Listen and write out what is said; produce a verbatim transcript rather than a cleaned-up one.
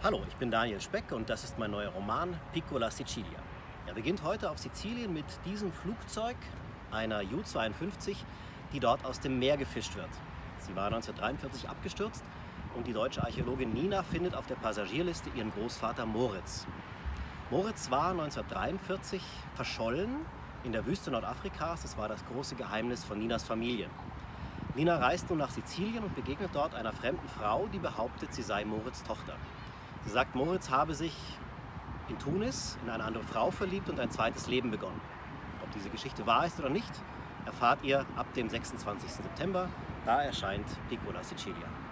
Hallo, ich bin Daniel Speck und das ist mein neuer Roman Piccola Sicilia. Er beginnt heute auf Sizilien mit diesem Flugzeug, einer Ju zweiundfünfzig, die dort aus dem Meer gefischt wird. Sie war neunzehnhundertdreiundvierzig abgestürzt und die deutsche Archäologin Nina findet auf der Passagierliste ihren Großvater Moritz. Moritz war neunzehnhundertdreiundvierzig verschollen in der Wüste Nordafrikas. Das war das große Geheimnis von Ninas Familie. Nina reist nun nach Sizilien und begegnet dort einer fremden Frau, die behauptet, sie sei Moritz' Tochter. Sie sagt, Moritz habe sich in Tunis in eine andere Frau verliebt und ein zweites Leben begonnen. Ob diese Geschichte wahr ist oder nicht, erfahrt ihr ab dem sechsundzwanzigsten September. Da erscheint Piccola Sicilia.